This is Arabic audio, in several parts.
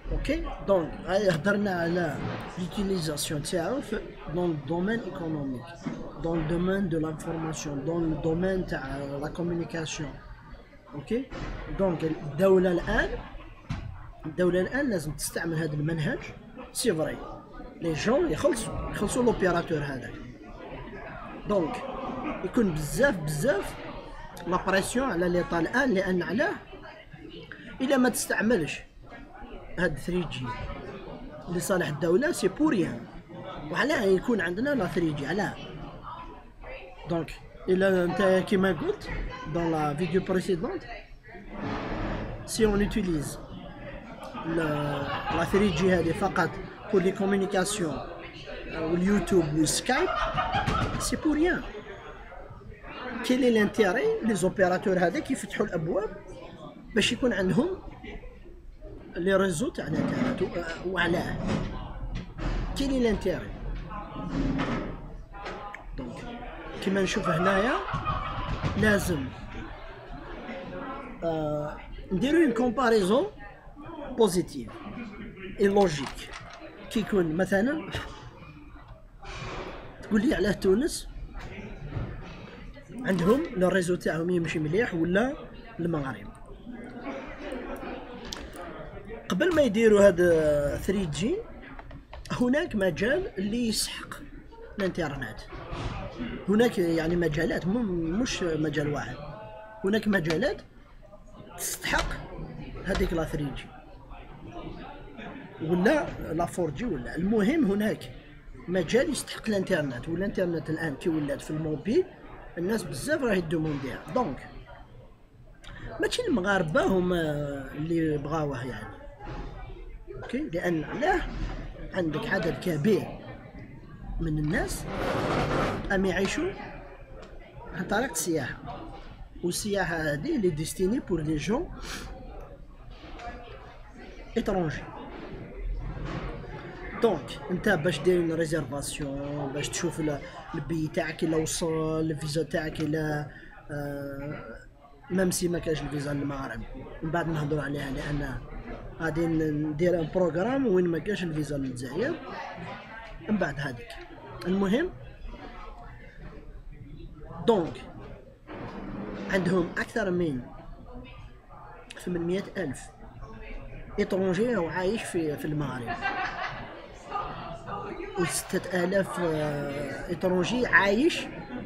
اوكي. دونك هضرنا على لوتيليزاسيون تاعو دون الدومين ايكونوميك، دون الدومين دو لانفورماسيون، دون الدومين تاع لا كومونيكاسيون. اوكي. دونك الدولة الآن لازم تستعمل هذا المنهج. سي فري لي جون يخلصوا لوبيراتور هذاك. دونك يكون بزاف لا بريسيون على ليطا الآن، لأن علاه إلا ما تستعملش هاد 3G لصالح الدولة سي بوريان. وعلاه يكون عندنا لا 3G؟ علاه؟ دونك إلا انت كيما قلت dans la vidéo précédente, si on utilise la 3G هذه فقط pour les communications واليوتيوب والسكايب سي pour rien. quel est l'intérêt les opérateurs هذاك يفتحوا الابواب باش يكون عندهم لي ريزو تاع الانترنت؟ وعلاه؟ quel est l'intérêt؟ دونك كيما نشوف هنايا لازم نديرو اون كومباريزون بوزيتيف اي لوجيك. كي يكون مثلا تقول لي علاه تونس عندهم الريزو تاعهم يمشي مليح ولا المغرب؟ قبل ما يديروا هذا 3G هناك مجال اللي يسحق الانترنت. هناك يعني مجالات، مش مجال واحد، هناك مجالات تستحق هذيك لا 3G ولا لا 4G ولا المهم هناك مجال يستحق الانترنت. والانترنت الان كي ولات في الموبيل الناس بزاف راهي دومونديها. دونك ماشي المغاربه هما اللي بغاوه يعني. اوكي. لان علاه عندك عدد كبير من الناس ام يعيشوا عن طريق السياحه، والسياحه هذه اللي ديستيني بور لي جون اترونجي. دونك انت باش دير ريزيرفاسيون، باش تشوف البي تاعك الا وصل، الفيزا تاعك الا ميم سي ما كاش الفيزا للمغرب، من بعد نهضروا عليها لان غادي ندير ان بروغرام وين ما كاش الفيزا للجزائر من بعد هذيك. المهم دونك عندهم اكثر من 800,000 اترونجي وعايش في المغرب، و6000 اترونجي عايش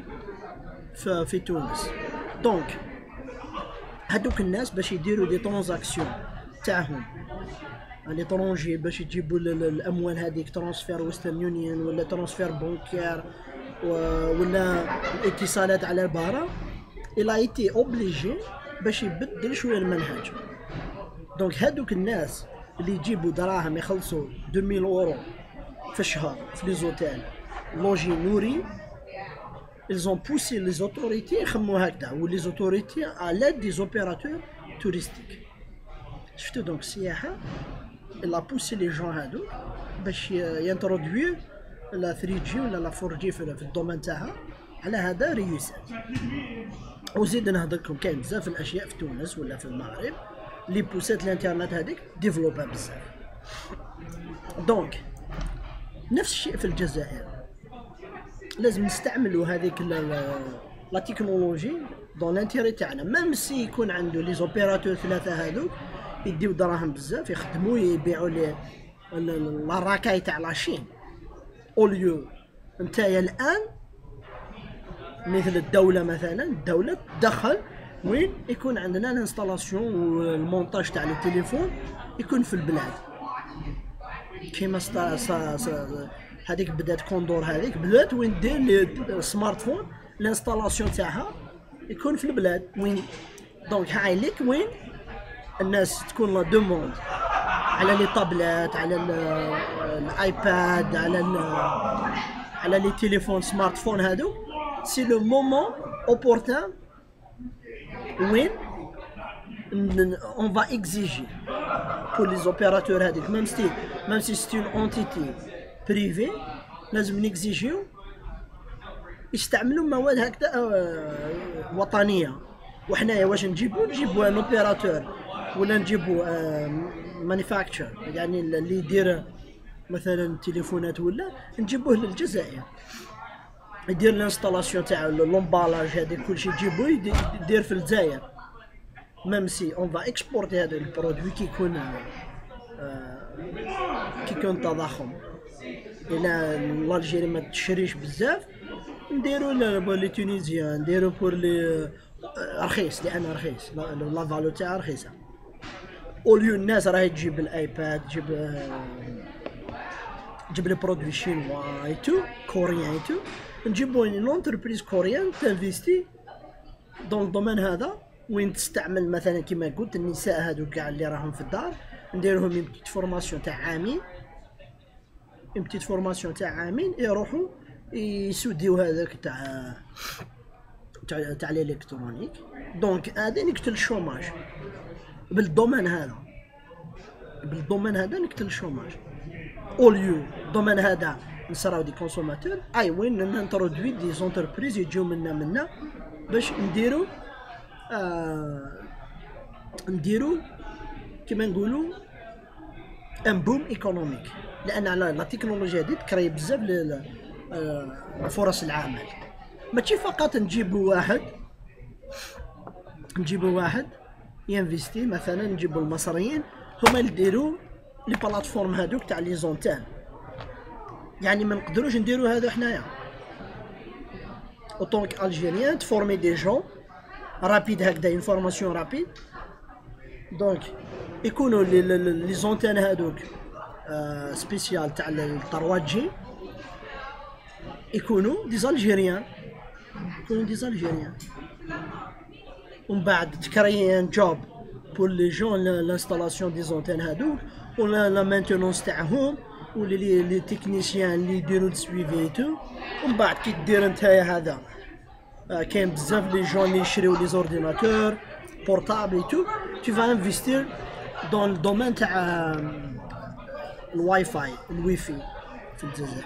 في تونس. دونك هادوك الناس باش يديروا دي ترانزاكسيون تاعهم ليترونجي، باش يجيبوا الاموال هذيك ترانسفير ويسترن يونيون ولا ترانسفير بونكير ولا الاتصالات على البارة، إلا ايتي اوبليجي باش يبدل شويه المنهج. دونك هادوك الناس اللي يجيبوا دراهم يخلصوا 2000 اورو في الشهر في لي زوتيل لوجي نوري، ils ont poussé les autorités يخموا هكذا، و les autorités à l'aide des opérateurs touristiques. شفتوا دونك السياحه إلا بوسي لي جون هادو باش ينترودوير لا 3G ولا لا 4G في الدومين تاعها. على هذا ريوسات. وزيد نهضر لكم كاين بزاف الاشياء في تونس ولا في المغرب اللي بوسات الانترنت هذيك ديفلوبا بزاف. دونك نفس الشيء في الجزائر، لازم نستعملوا هذيك لا تكنولوجي دون لانتيري تاعنا. ميم سي يكون عنده لي زوبيراتور ثلاثه هذوك يديو دراهم بزاف يخدموا يبيعوا لي لا راكاي تاع لاشين اوليو. نتايا الان مثل الدوله مثلا، الدوله تدخل وين يكون عندنا الانستالاسيون والمونتاج تاع التليفون يكون في البلاد. كيما هذيك بدات كوندور، هذيك بدات وين دير سمارت فون الانستالاسيون تاعها يكون في البلاد وين. دونك هاي ليك وين الناس تكون لا دوموند على لي طابلات، على الايباد، على لي تليفون سمارت فون هادو. سي لو مومون اوبورتان وين on va exiger pour les opérateurs هذيك même si c'est une entité privée لازم نكزيجيو يستعملوا مواد هكذا وطنيه. وحنايا واش نجيبوا ان اوبيراتور ولا نجيبو مانيفاكتشر يعني اللي يدير مثلا تليفونات ولا نجيبوه للجزائر يدير الانستالاسيون تاعو لومبالاج هذا كلشي تجيبوه يدير في الجزائر ميم سي اون فا اكسبورتي هذا البرودوي كي يكون تضخم الى الجيري ما تشريش بزاف نديرو لي تونيزيان نديرو بور لي رخيص لان رخيص لا فالو تاعها رخيصه اوليو الناس راهي تجيب الايباد تجيب لي برودوي شينوا اي تو كوريان اي تو نجيبو لونتربريز كوريان تنفيستي دون الدومين هذا وين تستعمل مثلا كما قلت النساء هادو كاع اللي راهم في الدار نديرهم اون بتيت فورماسيون تاع عامين اون بتيت فورماسيون تاع عامين يروحوا يسوديو هذاك تاع الالكترونيك دونك هذا نقتل الشوماج بالدومين هذا نقتل الشوماج اوليو الدومين هذا نصراو دي كونسوماتور اي وين نانترودوي دي زونتربريز يجيو منا باش نديرو كما نقولوا ان بوم ايكونوميك لان على لا تكنولوجيا هذه تكري بزاف فرص العمل ماشي فقط نجيبوا واحد ينفيستي مثلا نجيبوا المصريين هما اللي يديروا لي بلاتفورم هذوك تاع لي زونتان يعني ما نقدروش نديروا هذا حنايا اوطونك الجيريان تفورمي دي جون رابيد هكذا انفورماسيون رابيد دونك يكونوا لي زونتان هذوك سبيسيال تاع الطرواجي يكونوا دي زالجيريان ومن بعد تكريان جوب بور لي جون لانستالاسيون دي زونتان هذوك ولا لا مانتونونس تاعهم ولا لي تكنيسيان اللي يديروا السويفي تو ومن بعد كي دير نتايا هذا كاين بزاف لي جون اللي يشريو لي زورديناتور بورطابل تو tu vas investir dans le domaine تاع الواي فاي في الجزائر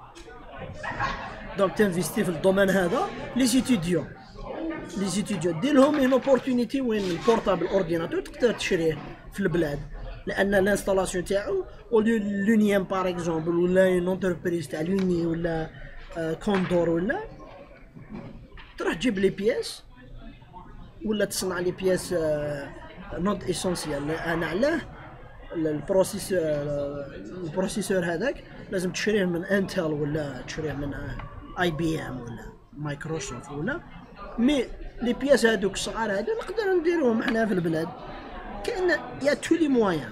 دونك تنفيستي في الدومين هذا لي ستوديون دير لهم اون اوبورتونيتي وين البورطابل اورديناتور تقدر تشريه في البلاد لان الانستالاسيون تاعو لونيام باغ اكزومبل ولا اون انتربريز تاع لوني ولا كوندور ولا تروح تجيب لي بياس ولا تصنع لي بياس نوت اسونسيال انا علاه البروسيسور هذاك لازم تشريه من انتل ولا تشريه من اي بي ام ولا مايكروسوفت ولا مي لي بياس هذوك الصغار هذو نقدر نديروهم حنا في البلاد كاين يا تو لي موان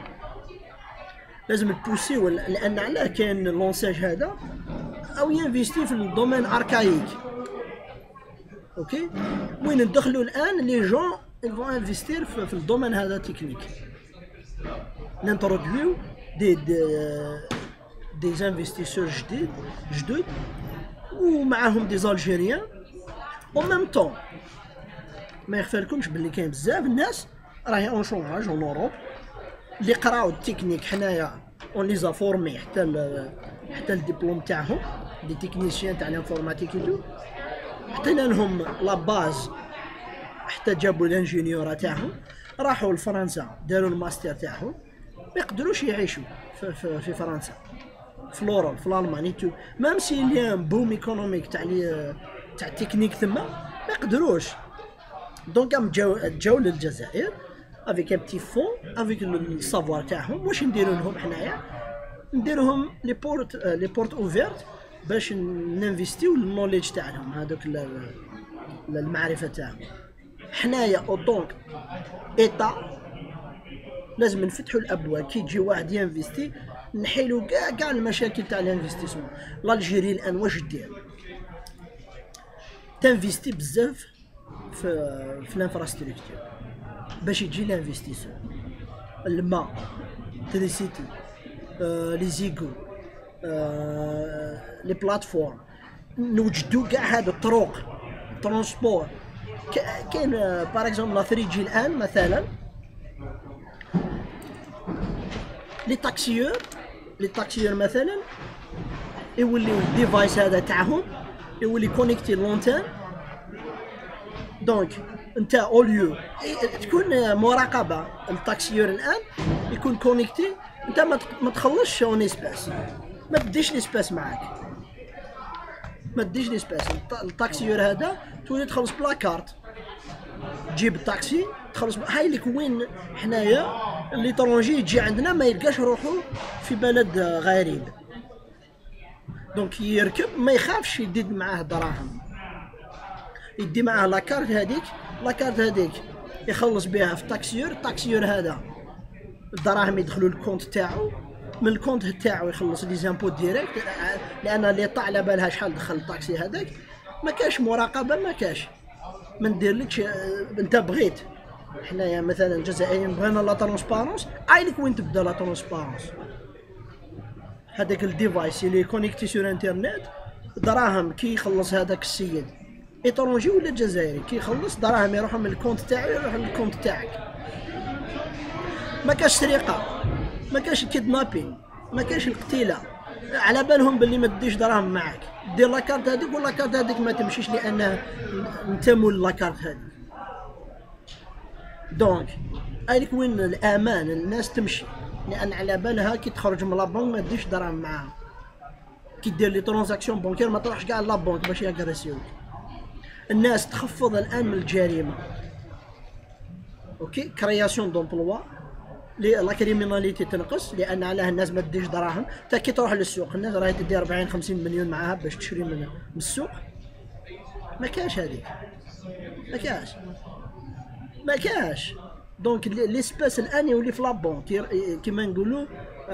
لازم تبوسيو لان علاه كاين لونساج هذا او ينفيستي في الدومين اركايك اوكي وين ندخلوا الان لي جون يفون انفيستير في الدومين هذا تكنيك نانترودويو دي انفستيسور جدد ومعاهم دي زالجيريان او ميم طون ما يخفالكمش بلي كاين بزاف الناس راهي اون شوماج اون اوروب اللي قراو التكنيك حنايا اون ليزا فورمي حتى الدبلوم تاعهم دي تكنيسيان تاع الانفورماتيك تو حطينا لهم لا باز حتى جابوا الانجينيورا تاعهم راحوا لفرنسا داروا الماستر تاعهم ما يقدروش يعيشوا في فرنسا في لوروب في الالمان تو ميم سي اليوم بوم ايكونوميك تاع التكنيك ثم ما يقدروش دونك جاو للجزائر افيك ان بتي فون افيك السافوار تاعهم واش نديروا لهم حنايا نديروهم لي بورت اوفيرت باش ننفيستيو النوليدج تاعهم هذوك المعرفه تاعهم حنايا دونك ايتا لازم نفتحوا الابواب كي يجي واحد ينفيستي نحيلوا كاع المشاكل تاع الانفستيسمون الجيري الان واش دير تنفيستي بزاف في الانفراستركتور باش يجي الانفستيسور الماء تريسيتي لي زيغو لي بلاتفورم نوجدوا كاع هادو الطرق ترونسبور كاين باغ اكزومبل لا 3 جي الان مثلا لي تاكسيور مثلا يولي الديفايس هذا تاعهم يولي كونيكتي لونتان دونك انت اوليو تكون مراقبه التاكسيور الان يكون كونيكتي، انت ما تخلصش اون اسباس، ما تديش ليسباس معاك، ما تديش ليسباس. التاكسيور هذا تولي تخلص بلا كارت، تجيب الطاكسي تخلص. هاي لك وين حنايا ليترونجي يجي عندنا ما يلقاش روحو في بلد غريب، دونك يركب ما يخافش يدي معاه دراهم، يدي معاه لاكارت هذيك، لاكارت هذيك يخلص بها في التاكسيور، التاكسيور هذا الدراهم يدخلوا الكونت تاعو، من الكونت تاعو يخلص لي زامبو ديريكت، لان اللي طلع على بالها شحال دخل الطاكسي هذاك، ما كاش مراقبه، ما كاش ما نديرلكش. انت بغيت، حنايا مثلا الجزائريين بغينا لا ترونسبارونس، عايلك وين تبدا لا ترونسبارونس. هذاك الديفايس اللي كونيكتي سور انترنت، دراهم كي يخلص هذاك السيد ايترونجي ولا جزائري، كي يخلص دراهم يروحوا من الكونت تاعو يروحوا من الكونت تاعك. ما كاش سرقه، ما كاش كيدنابين، ما كاش القتيله، على بالهم باللي ما تديش دراهم معاك، دير لاكارت هذيك ولا لاكارت هذيك ما تمشيش لان انت مول لاكارت هذيك. دونك هايلك وين الامان، الناس تمشي لان على بالها كي تخرج من لابونك ما تديش دراهم معاها، كي دير لي ترانزاكسيون بونكير ما تروحش كاع لابونك باش ياغريسيوك. الناس تخفض الان من الجريمه، اوكي، كرياسيون دومبلوا، لا كريميناليتي تنقص لان علاه الناس ما تديش دراهم. تا كي تروح للسوق الناس راهي تدي 40 50 مليون معاها باش تشري من السوق، ما كاش هذيك، ما كاش، ما كاش. دونك ليسباس الان يولي في لابون كيما نقولوا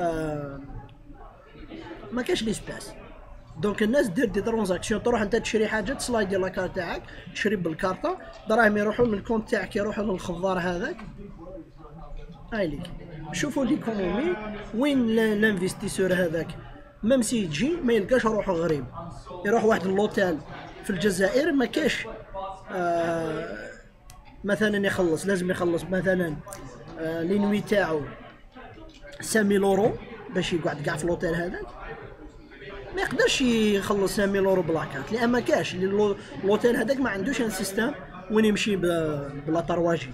ما كاش ليسباس. دونك الناس دير دي ترانزاكسيون، تروح انت تشري حاجه تسلايدي لاكارت تاعك، تشري بالكارطه، دراهم يروحوا من الكونت تاعك يروحوا للخضار هذاك. هاي ليك شوفوا ليكونومي وين الانفستيسور هذاك ميم سي يجي ما يلقاش روحو غريب، يروح واحد اللوتيل في الجزائر ما كاش مثلا يخلص، لازم يخلص مثلا لينوي تاعو 5000 اورو باش يقعد كاع في اللوتيل هذاك، ما يقدرش يخلص 5000 اورو بلاكارت لان ما كاش اللوتيل هذاك ما عندوش ان سيستم وين يمشي بلا طرواجي.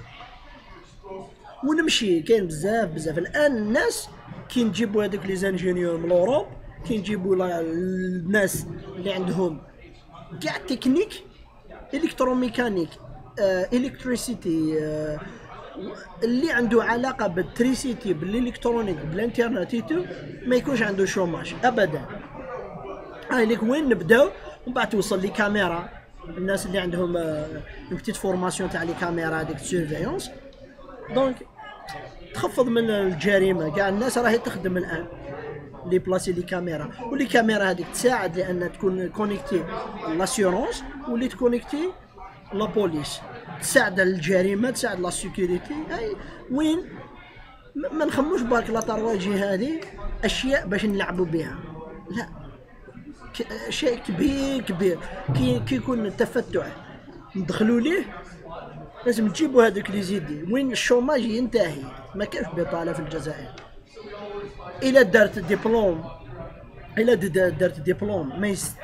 ونمشي كاين بزاف الان الناس كي نجيبوا هذوك لي زانجينيور من اوروب، كي نجيبوا الناس اللي عندهم كاع تكنيك الكتروميكانيك الكتريسيتي اللي عنده علاقه بالتريسيتي بالالكترونيك بالانترنت ما يكونش عنده شوماج ابدا. هاي ليك وين نبداو، ومن بعد توصل لي كاميرا، الناس اللي عندهم بتيت فورماسيون تاع لي كاميرا هذيك سيرفيونس، دونك تخفض من الجريمه. كاع الناس راهي تخدم الان لي بلاسي لي كاميرا، واللي كاميرا هذيك تساعد لان تكون كونيكتي لاسيورونس، واللي تكونيكتي لا بوليس، تساعد على الجريمه، تساعد لا سيكوريتي. هاي وين ما نخموش برك لا طرواجي هذه اشياء باش نلعبوا بها، لا، شيء كبير كي يكون التفتح ندخلوا ليه لازم تجيبوا هذوك لي زيدي وين الشوماج ينتهي. ما كاش بطاله في الجزائر، الا درت دبلوم، الا درت دبلوم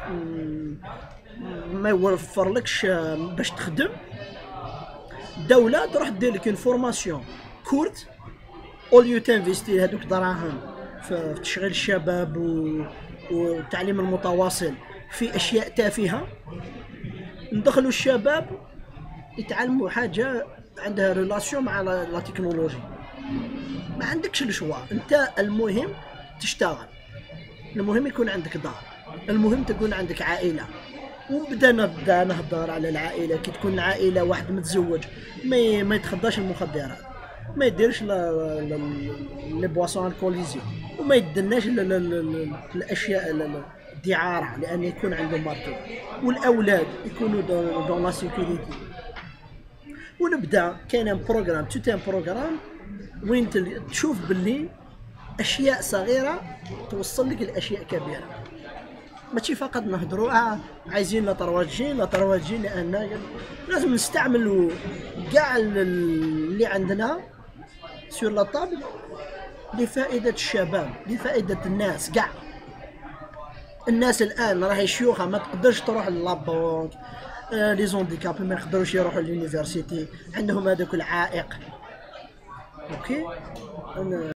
ما يوفرلكش باش تخدم، الدوله تروح دير لك فورماسيون كورت اوليو تنفيستي هذوك دراهم في تشغيل الشباب والتعليم المتواصل في اشياء تافهه. ندخلوا الشباب يتعلموا حاجه عندها ريلاسيون مع لا تكنولوجي، ما عندكش الشوا، انت المهم تشتغل، المهم يكون عندك دار، المهم تكون عندك عائله. ونبدا نهضر على العائله، كي تكون العائله واحد متزوج ما يتخداش المخدرات، ما يديرش لي بواسون الكوليزي، وما يدناش الاشياء الدعاره لان يكون عنده ماركت، والاولاد يكونوا دون لا سيكوريتي. ونبدا كاين بروغرام توتان بروغرام وين تشوف باللي اشياء صغيره توصل لك الاشياء كبيره، ماشي فقط نهضروا عايزين لا تروجين لان لازم نستعملوا كاع اللي عندنا سور لا طابل لفائده الشباب، لفائده الناس كاع. الناس الان راهي شيوخه ما تقدرش تروح للابونك، لي زونديكاب ما يقدروش يروحوا لليونيفرسيتي، عندهم هذاك العائق. اوكي.